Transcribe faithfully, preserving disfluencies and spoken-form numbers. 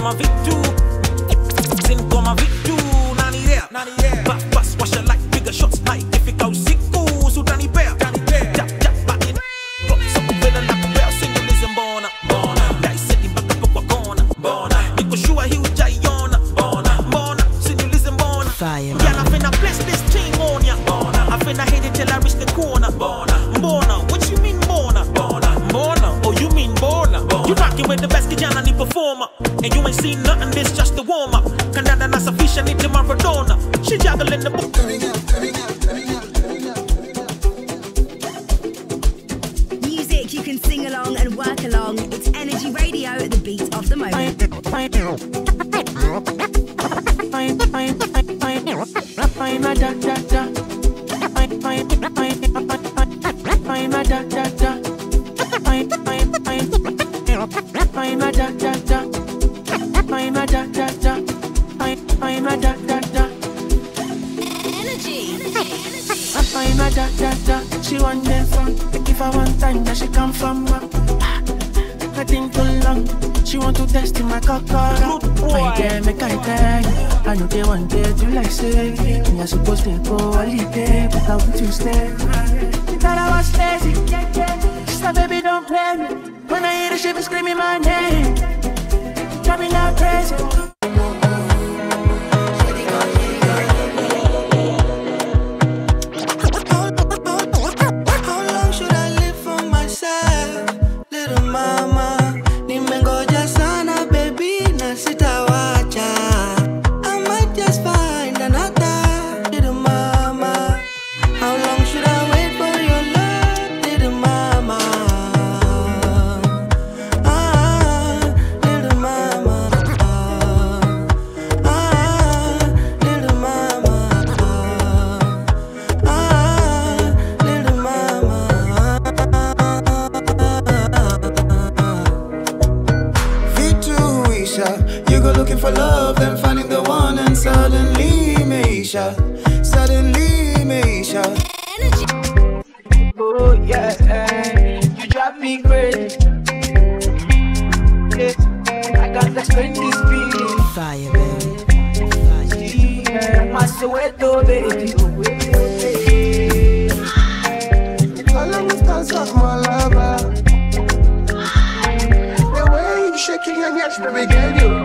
ma vitu. Sin come vitu. Nani idea. Nani idea. Bus bus wash like bigger shots like if it goes siku. So Danny Bear. Danny Bear. Jap jap back in. Drop something better like a bell. Sing you listen bona. Bona. Dai sitting back up kwa kona. Bona. Niko sure he was jayona. Bona. Bona. Sing you listen bona. Fire. Yeah, I finna bless this team on ya. Bona. I finna hit it till I reach the corner. Bona. Bona. What you mean bona? Bona. Bona. Oh you mean bona? Bona. You rockin' with the best kijana ni performer. And you ain't seen nothing, this just the warm up. Canada not sufficient, need to Maradona. She juggling the book. Music you can sing along and work along. It's Energy Radio, the beat of the moment. I'm a da da da. I'm a da da da. Energy. I'm a da da da. She want them from. If I want time, that she come from. I think too long. She want to test in my cockara. I dare make I tell you. I know they want to do like say. Me I supposed to go a little bit, but I want to stay. She thought I was lazy. She said, baby, don't play me. When I hear the shit, screaming my name. Drive me like crazy. How long should I live for myself, little mama? Nimengoja sana, baby, na sitawacha. I might just find another, little mama. How long should I wait for your love, little mama? You go looking for love, then finding the one, and suddenly, Meisha, suddenly, Meisha. Oh yeah, eh, you drive me crazy. Yeah, I can't explain this feeling. Fire, baby. Fire. Yeah, my Soweto, baby. How long is that suck, my lover? The way you shaking your hands, baby girl, you.